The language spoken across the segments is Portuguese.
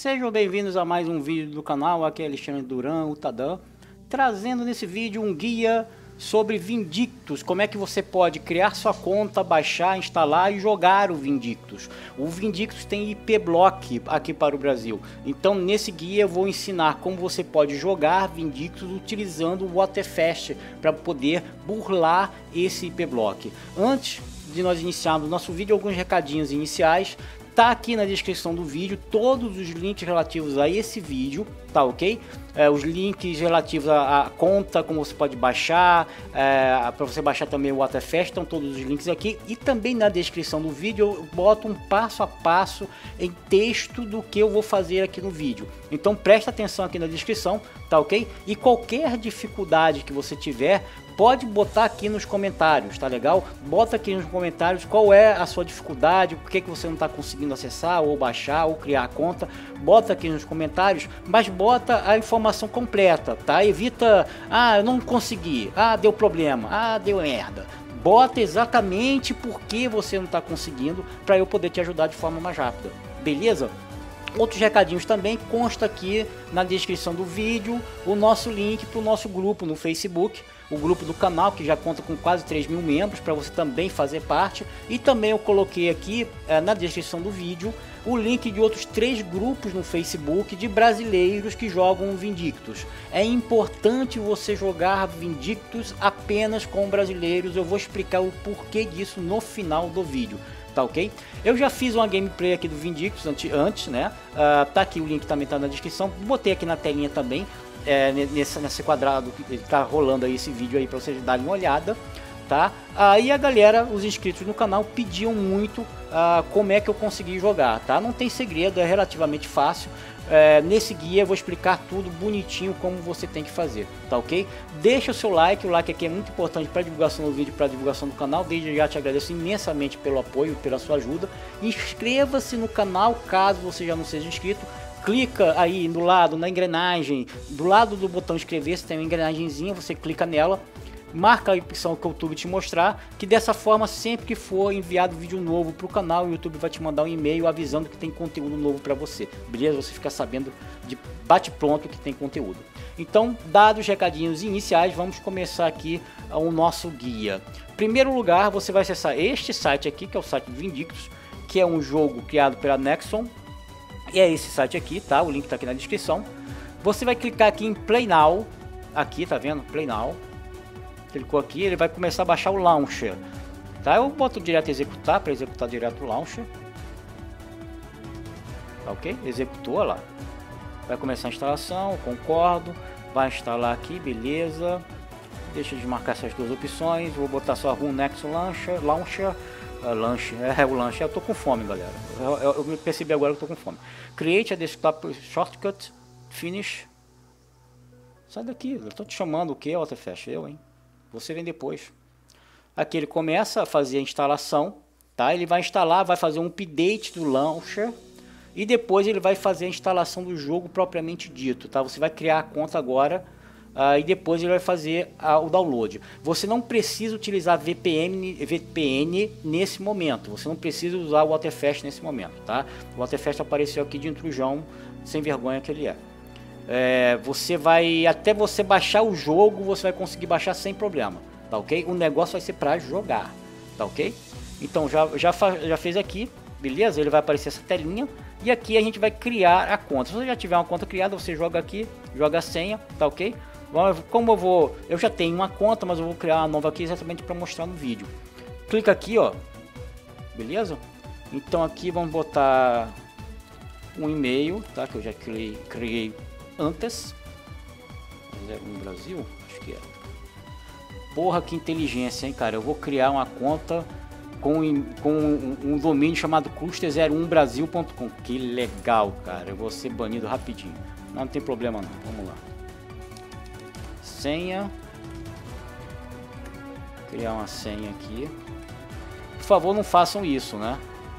Sejam bem-vindos a mais um vídeo do canal. Aqui é Alexandre Duran, o Tadã, trazendo nesse vídeo um guia sobre Vindictus. Como é que você pode criar sua conta, baixar, instalar e jogar o Vindictus. O Vindictus tem IP Block aqui para o Brasil. Então nesse guia eu vou ensinar como você pode jogar Vindictus utilizando o Waterfast para poder burlar esse IP Block. Antes de nós iniciarmos o nosso vídeo, alguns recadinhos iniciais. Tá aqui na descrição do vídeo todos os links relativos a esse vídeo, tá ok? Os links relativos à conta, como você pode baixar, para você baixar também o Waterfast, estão todos os links aqui. E também na descrição do vídeo eu boto um passo a passo em texto do que eu vou fazer aqui no vídeo. Então presta atenção aqui na descrição, tá ok? E qualquer dificuldade que você tiver, pode botar aqui nos comentários, tá legal? Bota aqui nos comentários qual é a sua dificuldade, por que você não está conseguindo acessar, ou baixar, ou criar a conta. Bota aqui nos comentários, mas bota a informação completa, tá? Evita, eu não consegui, deu problema, deu merda. Bota exatamente por que você não está conseguindo, para eu poder te ajudar de forma mais rápida, beleza? Outros recadinhos também, consta aqui na descrição do vídeo o nosso link para o nosso grupo no Facebook, o grupo do canal, que já conta com quase 3.000 membros, para você também fazer parte. E também eu coloquei aqui na descrição do vídeo o link de outros 3 grupos no Facebook de brasileiros que jogam Vindictus. É importante você jogar Vindictus apenas com brasileiros, eu vou explicar o porquê disso no final do vídeo. Tá ok? Eu já fiz uma gameplay aqui do Vindictus antes, né? Tá aqui, o link também tá na descrição. Botei aqui na telinha também, nesse quadrado que tá rolando aí esse vídeo aí para vocês darem uma olhada, tá? Aí a galera, os inscritos no canal, pediam muito como é que eu consegui jogar, tá? Não tem segredo, é relativamente fácil. Nesse guia eu vou explicar tudo bonitinho como você tem que fazer, tá ok? Deixa o seu like, o like aqui é muito importante para a divulgação do vídeo, para a divulgação do canal. Desde já te agradeço imensamente pelo apoio, pela sua ajuda. Inscreva-se no canal caso você já não seja inscrito. Clica aí no lado, na engrenagem, do lado do botão inscrever-se tem uma engrenagemzinha, você clica nela. Marca a opção que o YouTube te mostrar, que dessa forma sempre que for enviado vídeo novo para o canal, o YouTube vai te mandar um e-mail avisando que tem conteúdo novo para você, beleza? Você fica sabendo de bate pronto que tem conteúdo. Então, dados os recadinhos iniciais, vamos começar aqui o nosso guia. Em primeiro lugar, você vai acessar este site aqui, que é o site do Vindictus, que é um jogo criado pela Nexon, e é esse site aqui, tá? O link está aqui na descrição. Você vai clicar aqui em Play Now, aqui, tá vendo? Play Now. Clicou aqui, ele vai começar a baixar o launcher, tá? Eu boto direto executar para executar direto o launcher, tá, ok? Executou, olha lá. Vai começar a instalação, concordo. Vai instalar aqui, beleza. Deixa eu desmarcar essas duas opções. Vou botar só Run Next Launcher. O launcher. Eu tô com fome, galera. Eu percebi agora que eu tô com fome. Create a desktop shortcut. Finish. Sai daqui, eu tô te chamando o que, Waterfast? Eu, hein? Você vem depois. Aqui ele começa a fazer a instalação, tá? Ele vai instalar, vai fazer um update do launcher e depois ele vai fazer a instalação do jogo propriamente dito, tá? Você vai criar a conta agora e depois ele vai fazer o download. Você não precisa utilizar VPN nesse momento. Você não precisa usar o Waterfast nesse momento, tá? O Waterfast apareceu aqui de intrusão, sem vergonha que ele é. Até você baixar o jogo, você vai conseguir baixar sem problema, tá ok? O negócio vai ser para jogar, tá ok? Então já fez aqui, beleza? Ele vai aparecer essa telinha e aqui a gente vai criar a conta. Se você já tiver uma conta criada, você joga aqui, joga a senha, tá ok? Como eu já tenho uma conta, mas eu vou criar uma nova aqui exatamente para mostrar no vídeo. Clica aqui, ó, beleza? Então aqui vamos botar um e-mail, tá? Que eu já criei antes. 01 Brasil, acho que é. Porra, que inteligência, hein, cara? Eu vou criar uma conta com um domínio chamado cluster01brasil.com. Que legal, cara. Eu vou ser banido rapidinho. Não tem problema não. Vamos lá. Senha. Criar uma senha aqui. Por favor, não façam isso, né?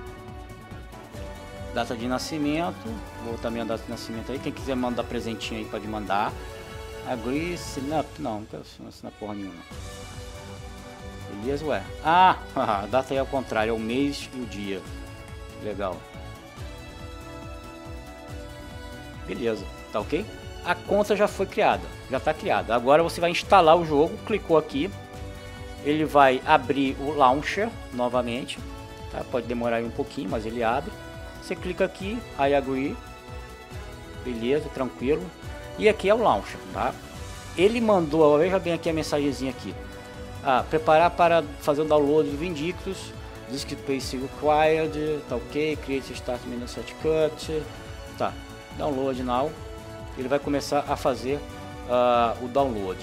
Data de nascimento, vou botar minha data de nascimento aí. Quem quiser mandar presentinho aí pode mandar. Agree, não quero assinar porra nenhuma. Beleza, ué? A data aí ao contrário, é o mês e o dia. Legal. Beleza, tá ok? A conta já foi criada, já está criada. Agora você vai instalar o jogo, clicou aqui, ele vai abrir o launcher novamente, tá? Pode demorar aí um pouquinho, mas ele abre. Você clica aqui, I agree, beleza, tranquilo. E aqui é o launcher, tá? Ele mandou, veja bem aqui a mensagenzinha aqui. Preparar para fazer o download do Vindictus, disk space required, tá ok, create start menu set cut, tá, download now. Ele vai começar a fazer o download.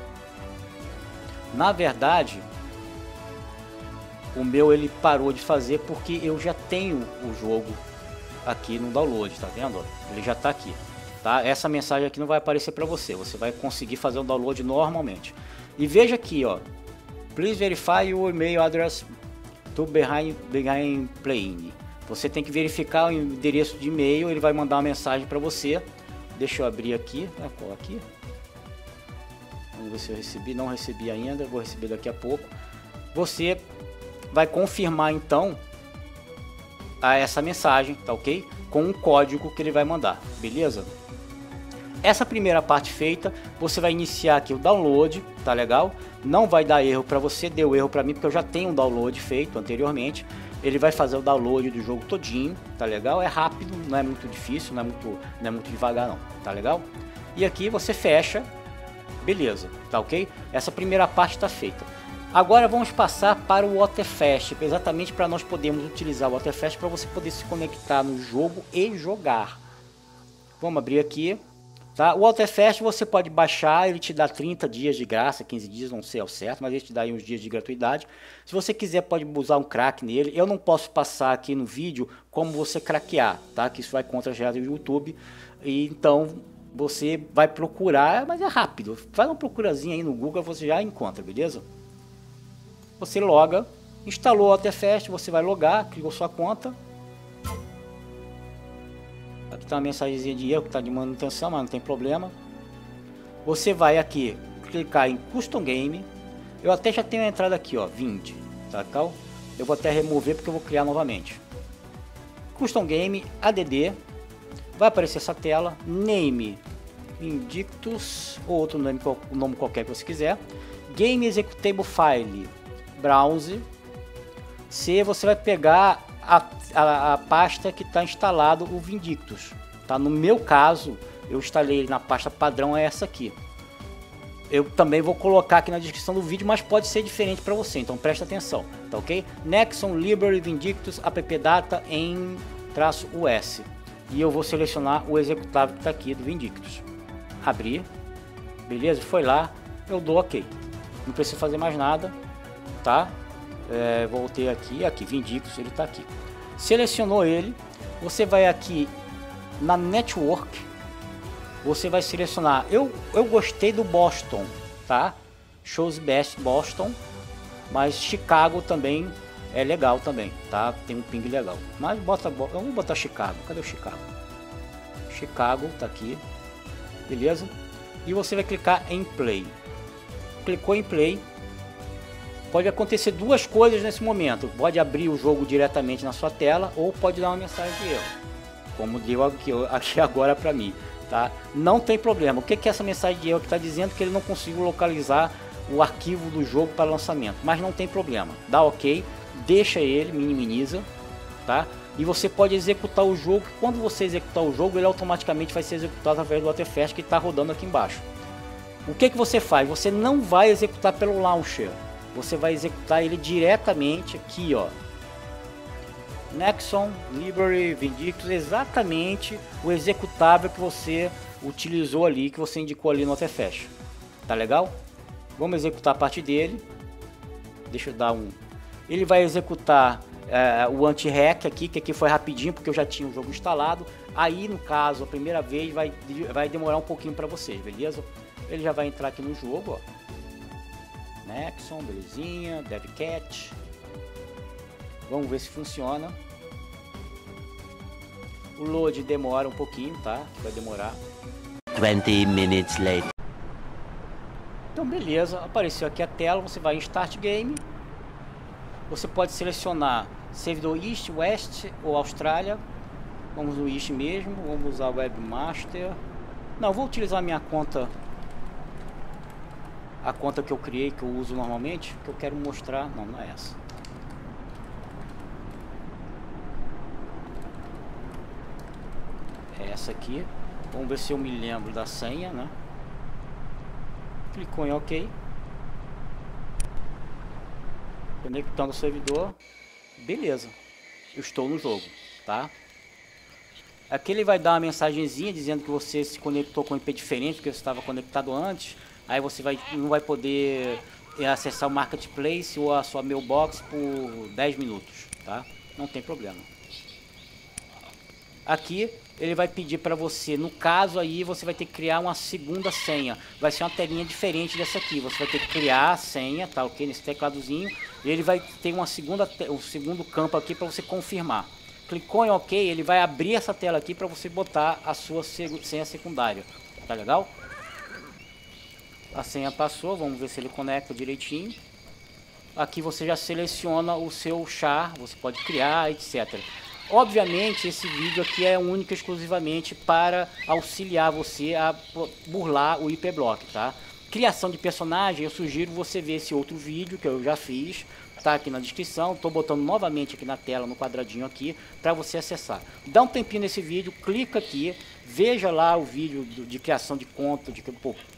Na verdade, o meu ele parou de fazer porque eu já tenho o jogo aqui no download, tá vendo? Ele já está aqui, tá? Essa mensagem aqui não vai aparecer para você, você vai conseguir fazer o download normalmente. E veja aqui, ó, please verify your email address to behind playing. Você tem que verificar o endereço de e-mail, ele vai mandar uma mensagem para você. Deixa eu abrir aqui, qual aqui? Vamos ver se eu recebi, não recebi ainda, vou receber daqui a pouco. Você vai confirmar então essa mensagem, tá ok? Com um código que ele vai mandar, beleza? Essa primeira parte feita, você vai iniciar aqui o download, tá legal? Não vai dar erro para você, deu erro para mim porque eu já tenho um download feito anteriormente. Ele vai fazer o download do jogo todinho, tá legal? É rápido, não é muito difícil, não é muito devagar não, tá legal? E aqui você fecha, beleza, tá ok? Essa primeira parte está feita. Agora vamos passar para o Waterfast, exatamente para nós podermos utilizar o Waterfast para você poder se conectar no jogo e jogar. Vamos abrir aqui. Tá? O Waterfast você pode baixar, ele te dá 30 dias de graça, 15 dias, não sei ao certo, mas ele te dá aí uns dias de gratuidade. Se você quiser pode usar um crack nele, eu não posso passar aqui no vídeo como você craquear, tá? Que isso vai contra as regras do YouTube, e então você vai procurar, mas é rápido, faz uma procurazinha aí no Google, você já encontra, beleza? Você loga, instalou o Waterfast, você vai logar, criou sua conta. Aqui está uma mensagenzinha de erro que está de manutenção, mas não tem problema. Você vai aqui clicar em Custom Game. Eu até já tenho a entrada aqui, ó, Vind, tá? Eu vou até remover porque eu vou criar novamente. Custom Game, ADD. Vai aparecer essa tela. Name, Vindictus, ou outro nome qualquer que você quiser. Game Executable File, Browse. Se você vai pegar a pasta que está instalado o Vindictus, tá? No meu caso, eu instalei na pasta padrão, é essa aqui. Eu também vou colocar aqui na descrição do vídeo, mas pode ser diferente para você, então presta atenção, tá ok? Nexon Library Vindictus appdata em -us, e eu vou selecionar o executável que está aqui do Vindictus. Abrir, beleza? Foi lá, eu dou ok. Não preciso fazer mais nada, tá? Voltei aqui, Vindictus, ele está aqui. Selecionou ele, você vai aqui na Network, você vai selecionar, eu gostei do Boston, tá? Shows Best Boston, mas Chicago também é legal também, tá? Tem um ping legal, mas vamos botar Chicago, cadê o Chicago? Chicago tá aqui, beleza? E você vai clicar em Play, clicou em Play. Pode acontecer duas coisas nesse momento, pode abrir o jogo diretamente na sua tela ou pode dar uma mensagem de erro, como deu aqui agora para mim, tá? Não tem problema. O que é essa mensagem de erro que está dizendo? Que ele não conseguiu localizar o arquivo do jogo para lançamento, mas não tem problema, dá ok, deixa ele, minimiza, tá? E você pode executar o jogo. Quando você executar o jogo, ele automaticamente vai ser executado através do Waterfast que está rodando aqui embaixo. O que você faz? Você não vai executar pelo launcher, você vai executar ele diretamente aqui, ó, Nexon Library Vindictus, exatamente o executável que você utilizou ali, que você indicou ali no Waterfast, tá legal? Vamos executar a parte dele. Deixa eu dar um, ele vai executar o anti-hack aqui, que aqui foi rapidinho porque eu já tinha o jogo instalado. Aí no caso, a primeira vez vai demorar um pouquinho para vocês, beleza? Ele já vai entrar aqui no jogo, ó. Nexon, belezinha, DevCat. Vamos ver se funciona. O load demora um pouquinho, tá? Vai demorar. 20 minutes later. Então beleza, apareceu aqui a tela, você vai em Start Game. Você pode selecionar servidor East, West ou Austrália. Vamos no Wish mesmo, vamos usar o Webmaster. Não, vou utilizar a minha conta, a conta que eu criei, que eu uso normalmente, que eu quero mostrar. Não, não é essa. É essa aqui. Vamos ver se eu me lembro da senha, né? Clicou em OK. Conectando o servidor. Beleza. Eu estou no jogo, tá? Aqui ele vai dar uma mensagenzinha dizendo que você se conectou com um IP diferente do que você estava conectado antes. Aí você não vai poder acessar o Marketplace ou a sua mailbox por 10 minutos, tá? Não tem problema. Aqui ele vai pedir para você, no caso aí, você vai ter que criar uma segunda senha. Vai ser uma telinha diferente dessa aqui. Você vai ter que criar a senha, tá ok? Nesse tecladozinho. E ele vai ter um segundo campo aqui para você confirmar. Clicou em OK, ele vai abrir essa tela aqui para você botar a sua senha secundária. Tá legal? A senha passou, vamos ver se ele conecta direitinho. Aqui você já seleciona o seu char, você pode criar, etc. Obviamente esse vídeo aqui é único e exclusivamente para auxiliar você a burlar o IP-block, tá? Criação de personagem, eu sugiro você ver esse outro vídeo que eu já fiz, tá aqui na descrição. Estou botando novamente aqui na tela, no quadradinho aqui, para você acessar. Dá um tempinho nesse vídeo, clica aqui, veja lá o vídeo de criação de conta, de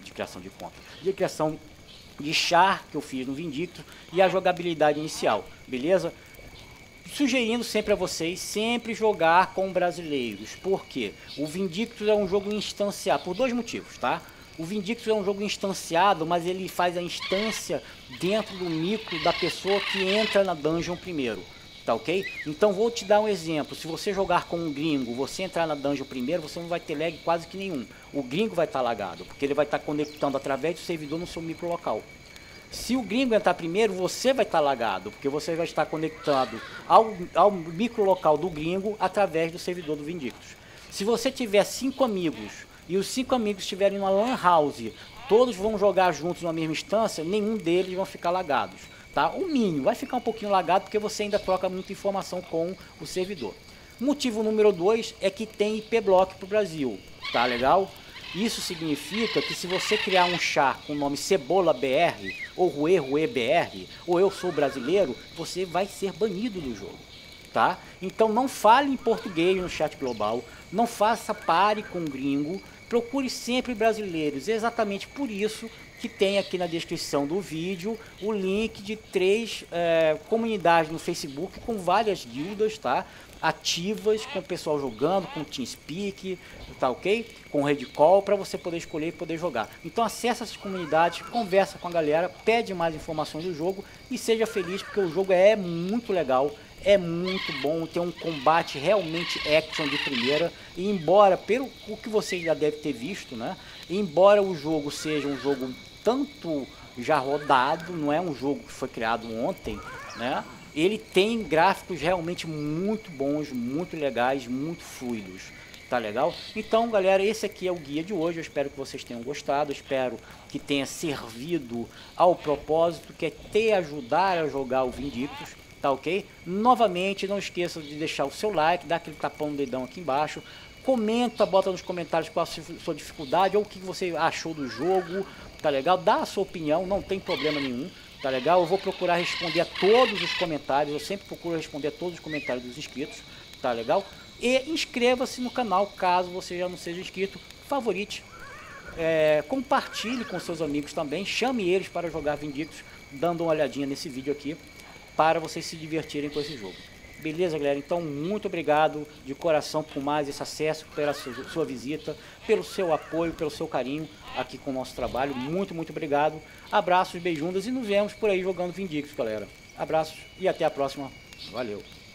criação de char que eu fiz no Vindictus e a jogabilidade inicial, beleza? Sugerindo sempre a vocês, sempre jogar com brasileiros. Por quê? O Vindictus é um jogo instanciado, por dois motivos, tá? O Vindictus é um jogo instanciado, mas ele faz a instância dentro do micro da pessoa que entra na dungeon primeiro, tá ok? Então vou te dar um exemplo, se você jogar com um gringo, você entrar na dungeon primeiro, você não vai ter lag quase que nenhum. O gringo vai estar lagado, porque ele vai estar conectando através do servidor no seu micro local. Se o gringo entrar primeiro, você vai estar lagado, porque você vai estar conectado ao micro local do gringo através do servidor do Vindictus. Se você tiver 5 amigos e os 5 amigos estiverem numa LAN house, todos vão jogar juntos na mesma instância, nenhum deles vão ficar lagados, tá? O mínimo vai ficar um pouquinho lagado porque você ainda troca muita informação com o servidor. Motivo número 2 é que tem IP-block para o Brasil, tá legal? Isso significa que se você criar um char com o nome Cebola BR, ou Rue BR, ou Eu Sou Brasileiro, você vai ser banido do jogo, tá? Então não fale em português no chat global, não faça pare com gringo, procure sempre brasileiros. É exatamente por isso que tem aqui na descrição do vídeo o link de 3 comunidades no Facebook com várias guildas, tá? Ativas, com o pessoal jogando, com TeamSpeak, tá ok? Com Redcall, para você poder escolher e poder jogar. Então acessa essas comunidades, conversa com a galera, pede mais informações do jogo e seja feliz, porque o jogo é muito legal, é muito bom, tem um combate realmente action de primeira. E embora, pelo o que você já deve ter visto, né? Embora o jogo seja um jogo tanto já rodado, não é um jogo que foi criado ontem, né? Ele tem gráficos realmente muito bons, muito legais, muito fluidos, tá legal? Então galera, esse aqui é o guia de hoje, eu espero que vocês tenham gostado, eu espero que tenha servido ao propósito, que é te ajudar a jogar o Vindictus, tá ok? Novamente, não esqueça de deixar o seu like, dar aquele tapão no dedão aqui embaixo, comenta, bota nos comentários qual a sua dificuldade, ou o que você achou do jogo, tá legal? Dá a sua opinião, não tem problema nenhum. Tá legal? Eu vou procurar responder a todos os comentários, eu sempre procuro responder a todos os comentários dos inscritos, tá legal? E inscreva-se no canal caso você já não seja inscrito, favorite, compartilhe com seus amigos também, chame eles para jogar Vindictus, dando uma olhadinha nesse vídeo aqui, para vocês se divertirem com esse jogo. Beleza, galera? Então, muito obrigado de coração por mais esse acesso, pela sua visita, pelo seu apoio, pelo seu carinho aqui com o nosso trabalho. Muito, muito obrigado. Abraços, beijundas e nos vemos por aí jogando Vindictus, galera. Abraços e até a próxima. Valeu!